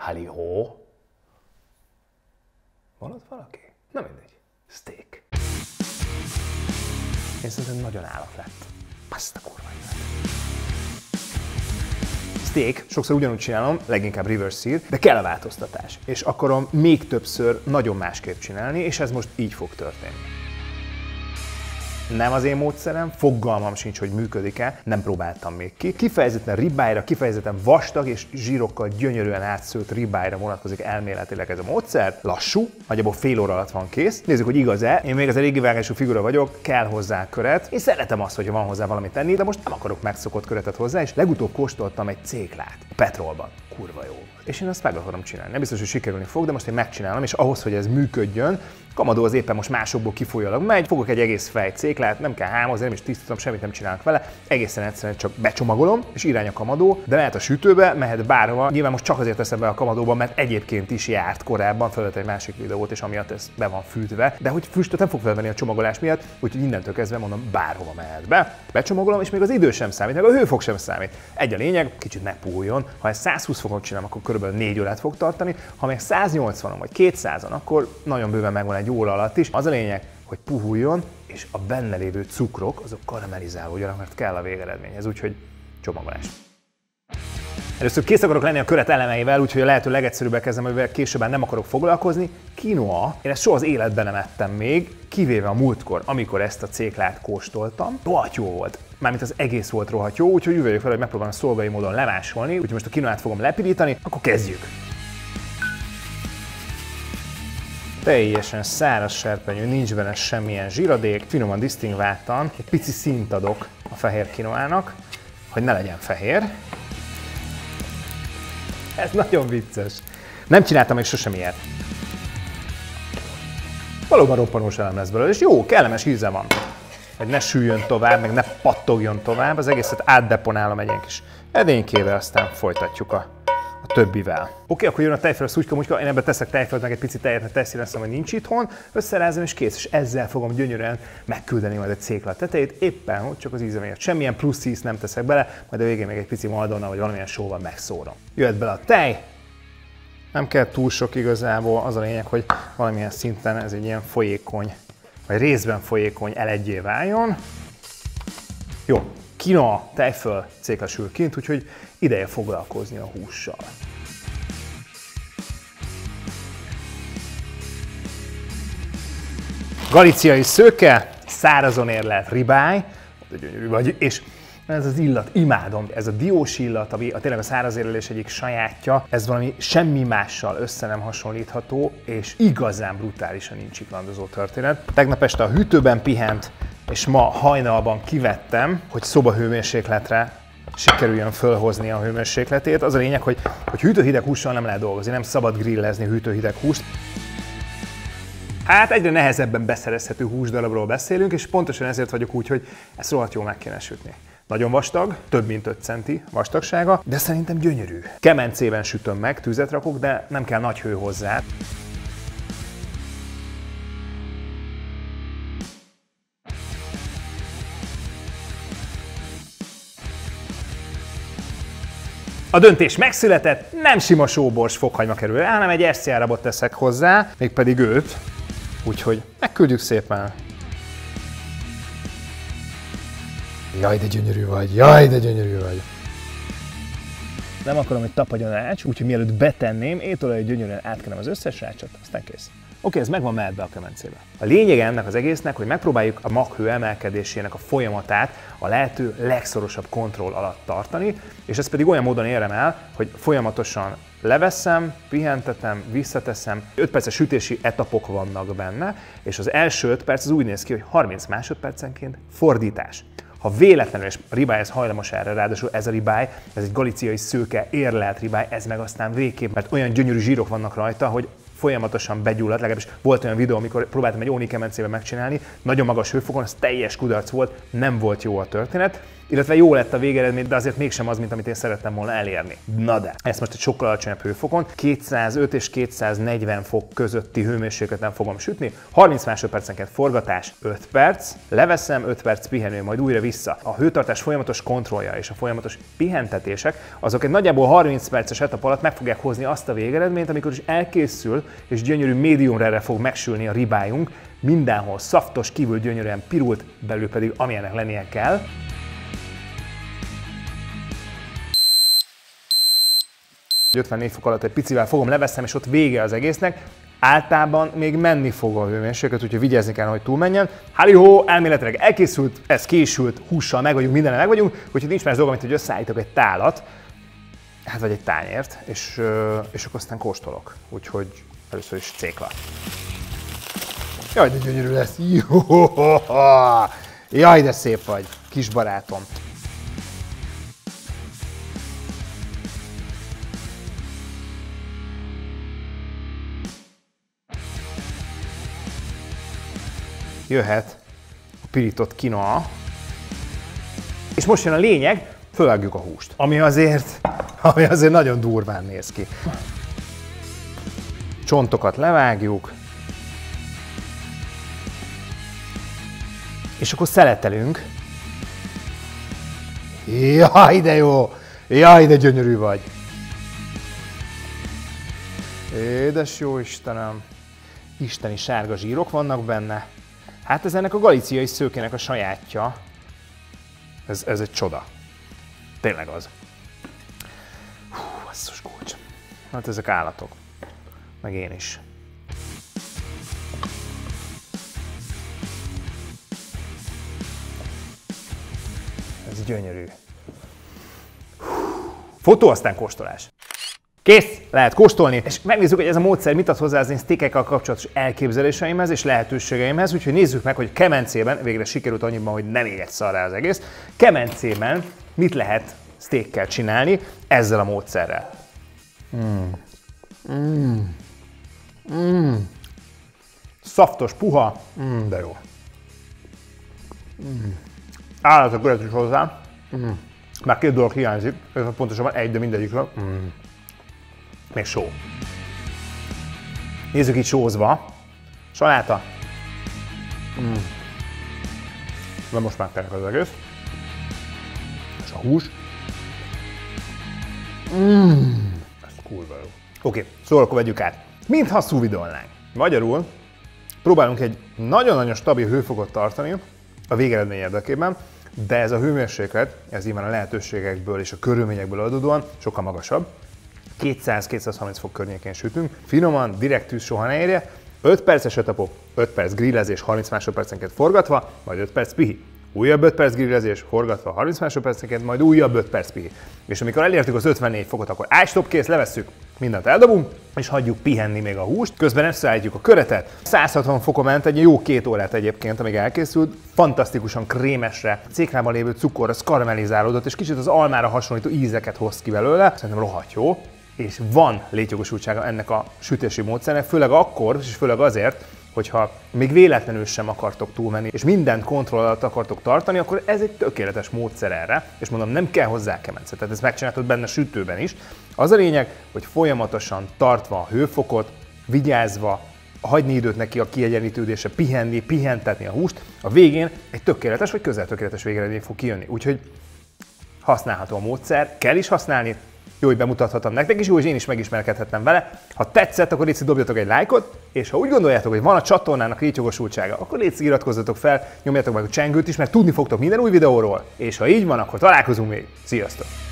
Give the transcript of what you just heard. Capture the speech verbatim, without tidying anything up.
Halihó. Van ott valaki? Na mindegy. Steak. Én szerintem nagyon állat lett. Azt a kurva élet. Steak, sokszor ugyanúgy csinálom, leginkább reverse sear, de kell a változtatás. És akarom még többször nagyon másképp csinálni, és ez most így fog történni. Nem az én módszerem, fogalmam sincs, hogy működik-e, nem próbáltam még ki. Kifejezetten ribájra, kifejezetten vastag és zsírokkal gyönyörűen átszőtt ribájra vonatkozik elméletileg ez a módszer. Lassú, nagyjából fél óra alatt van kész. Nézzük, hogy igaz-e. Én még az régi vágású figura vagyok, kell hozzá köret. Én szeretem azt, hogyha van hozzá valamit tenni, de most nem akarok megszokott köretet hozzá, és legutóbb kóstoltam egy céklát a Petrolban. Kurva jó. És én azt meg akarom csinálni. Nem biztos, hogy sikerülni fog, de most én megcsinálom, és ahhoz, hogy ez működjön, Kamadó az éppen most másokból kifolyólag megy, fogok egy egész fej céklát, nem kell hámozni, nem is tisztítom, semmit nem csinálok vele, egészen egyszerűen csak becsomagolom, és irány a kamadó, de mehet a sütőbe, mehet bárhova. Nyilván most csak azért teszem be a kamadóban, mert egyébként is járt korábban, felvett egy másik videót, és amiatt ez be van fűtve, de hogy füstöt nem fog felvenni a csomagolás miatt, úgyhogy innentől kezdve mondom, bárhova mehet be. Becsomagolom, és még az idő sem számít, meg a hőfok sem számít. Egy a lényeg, kicsit megpuhuljon. Ha ezt százhúsz fokon csinálom, akkor körülbelül négy órát fog tartani, ha meg száznyolcvanon vagy kétszázon, akkor nagyon bőven megvan egy óra alatt is. Az a lényeg, hogy puhuljon, és a benne lévő cukrok azok karamellizálódjanak, mert kell a végeredményhez, úgyhogy csomagolás. Először kész akarok lenni a köret elemeivel, úgyhogy a lehető legegyszerűbbel kezdem, amivel később nem akarok foglalkozni. Quinoa. Én ezt soha az életben nem ettem még, kivéve a múltkor, amikor ezt a céklát kóstoltam. Rohadt jó volt. Mármint az egész volt rohadt jó, úgyhogy üveljük fel, hogy megpróbálom szolgai módon lemásolni, úgyhogy most a quinoát fogom lepirítani, akkor kezdjük. Teljesen száraz serpenyő, nincs benne semmilyen zsíradék, finoman disztingváltan, egy pici színt adok a fehér quinoának, hogy ne legyen fehér. Ez nagyon vicces. Nem csináltam még sosem ilyet. Valóban roppanós elem lesz belőle, és jó, kellemes íze van. Hogy ne süljön tovább, meg ne pattogjon tovább, az egészet átdeponálom egy ilyen kis edénykével, aztán folytatjuk a, a többivel. Oké, okay, akkor jön a tejföl, a szutyka-mutyka, én ebben teszek tejfölt, meg egy pici tejet, mert tejszíneztem, hogy nincs itthon, összerázom és kész, és ezzel fogom gyönyörűen megküldeni majd a cékla tetejét, éppen hogy csak az íze miatt. Semmilyen plusz ízt nem teszek bele, majd a végén még egy pici maldonna, vagy valamilyen sóval megszórom. Jöhet bele a tej, nem kell túl sok igazából, az a lényeg, hogy valamilyen szinten ez egy ilyen folyékony, vagy részben folyékony elegyé váljon. Jó, quinoa, tejföl, cékla sül kint, úgyhogy ideje foglalkozni a hússal. Galíciai szőke, szárazon érlelt ribály, gyönyörű vagy, és ez az illat, imádom, ez a diós illat, ami a tényleg a száraz érlelés egyik sajátja, ez valami semmi mással össze nem hasonlítható, és igazán brutálisan nincs iklandozó történet. Tegnap este a hűtőben pihent, és ma hajnalban kivettem, hogy szobahőmérsékletre sikerüljön fölhozni a hőmérsékletét. Az a lényeg, hogy, hogy hűtőhideg hússal nem lehet dolgozni, nem szabad grillezni hűtőhideg húst. Hát egyre nehezebben beszerezhető húsdarabról beszélünk, és pontosan ezért vagyok úgy, hogy ezt rohadt jól meg kéne sütni. Nagyon vastag, több mint öt centi vastagsága, de szerintem gyönyörű. Kemencében sütöm meg, tüzet rakok, de nem kell nagy hő hozzá. A döntés megszületett, nem sima sóbors fokhagyma kerül el, hanem egy es cé á-rabot teszek hozzá, mégpedig őt. Úgyhogy megküldjük szépen. Jaj, de gyönyörű vagy, jaj, de gyönyörű vagy. Nem akarom, hogy tapadjon a rács, úgyhogy mielőtt betenném, étolajat gyönyörűen átkenem az összes rácsot, aztán kész. Oké, ez megvan, mehet be a kemencébe. A lényeg ennek az egésznek, hogy megpróbáljuk a maghő emelkedésének a folyamatát a lehető legszorosabb kontroll alatt tartani, és ezt pedig olyan módon érem el, hogy folyamatosan leveszem, pihentetem, visszateszem. öt perces sütési etapok vannak benne, és az első öt perc az úgy néz ki, hogy harminc másodpercenként fordítás. Ha véletlenül, és a ribály ez hajlamos erre, ráadásul ez a ribály, ez egy galíciai szőke, érlelt ribály, ez meg aztán végképp, mert olyan gyönyörű zsírok vannak rajta, hogy folyamatosan begyulladt, legalábbis volt olyan videó, amikor próbáltam egy Óni kemencébe megcsinálni, nagyon magas hőfokon, az teljes kudarc volt, nem volt jó a történet, illetve jó lett a végeredmény, de azért mégsem az, mint amit én szerettem volna elérni. Na de, ezt most egy sokkal alacsonyabb hőfokon, kétszázöt és kétszáznegyven fok közötti hőmérsékleten fogom sütni, harminc másodpercenként forgatás, öt perc, leveszem, öt perc pihenő, majd újra vissza. A hőtartás folyamatos kontrollja és a folyamatos pihentetések, azok egy nagyjából harminc perces etap alatt meg fogják hozni azt a végeredményt, amikor is elkészül és gyönyörű médium rare fog megsülni a ribájunk, mindenhol szaftos, kívül gyönyörűen pirult, belül pedig amilyennek lennie kell. ötvennégy fok alatt egy picivel fogom, leveszem, és ott vége az egésznek. Általában még menni fog a hőmérséklet, úgyhogy vigyázni kell, hogy túlmenjen. Hálihó, elméletileg elkészült, ez késült, hússal meg vagyunk, mindennel meg vagyunk, úgyhogy nincs más dolga, mint hogy összeállítok egy tálat, hát vagy egy tányért, és, és akkor aztán kóstolok. Úgyhogy először is cékla. Jaj, de gyönyörű lesz! Jaj, de szép vagy, kis barátom! Jöhet a pirított kinoa. És most jön a lényeg, fölvágjuk a húst. Ami azért, ami azért nagyon durván néz ki. Csontokat levágjuk. És akkor szeletelünk. Jaj, de jó! Jaj, de gyönyörű vagy! Édes jó Istenem! Isteni sárga zsírok vannak benne. Hát ez ennek a galíciai szőkének a sajátja. Ez, ez egy csoda. Tényleg az. Hú, basszus kulcs. Hát ezek állatok. Meg én is. Ez gyönyörű. Fotó, aztán kóstolás. Kész! Lehet kóstolni, és megnézzük, hogy ez a módszer mit ad hozzá az én sztékekkel kapcsolatos elképzeléseimhez és lehetőségeimhez, úgyhogy nézzük meg, hogy kemencében, végre sikerült annyiban, hogy nem ég egy szarrá az egész, kemencében mit lehet sztékkel csinálni ezzel a módszerrel. Mm. Mm. Mm. Szaftos, puha, mm, de jó. Mm. Állatok köret is hozzá. Mm. Már két dolog hiányzik, pontosabban egy, de mindegyikről. Mm. Még só. Nézzük itt sózva. Saláta. Mm. De most már telek az egész. És a hús. Mm. Ez kurva jó. Oké, okay, szóval akkor vegyük át. Mintha sous-vide-olnánk. Magyarul próbálunk egy nagyon-nagyon stabil hőfokot tartani a végeredmény érdekében, de ez a hőmérséklet, ez nyilván a lehetőségekből és a körülményekből adódóan sokkal magasabb. kétszáz-kétszázharminc fok környékén sütünk, finoman, direkt tűz soha ne érje, öt perces etapok, öt perc grillezés, harminc másodpercenként forgatva, majd öt perc pihi. Újabb öt perc grillezés, forgatva harminc másodpercenként, majd újabb öt perc pihi. És amikor elértük az ötvennégy fokot, akkor ástop, kész, levesszük, mindent eldobunk, és hagyjuk pihenni még a húst. Közben összeállítjuk a köretet. száz hatvan fokon ment egy jó két órát egyébként, amíg elkészült. Fantasztikusan krémesre, céklában lévő cukor, az karamellizálódott, és kicsit az almára hasonlító ízeket hoz ki belőle. Szerintem rohadt jó. És van létjogosultsága ennek a sütési módszernek, főleg akkor, és főleg azért, hogyha még véletlenül sem akartok túlmenni, és mindent kontroll alatt akartok tartani, akkor ez egy tökéletes módszer erre, és mondom, nem kell hozzá kemence, tehát ezt megcsináltad benne sütőben is. Az a lényeg, hogy folyamatosan tartva a hőfokot, vigyázva, hagyni időt neki a kiegyenlítődésre, pihenni, pihentetni a húst, a végén egy tökéletes vagy közel tökéletes végeredmény fog kijönni. Úgyhogy használható a módszer, kell is használni, jó, hogy bemutathatom nektek is, jó, hogy én is megismerkedhettem vele. Ha tetszett, akkor légy dobjatok egy lájkot, és ha úgy gondoljátok, hogy van a csatornának létjogosultsága, akkor légy iratkozzatok fel, nyomjátok meg a csengőt is, mert tudni fogtok minden új videóról. És ha így van, akkor találkozunk még. Sziasztok!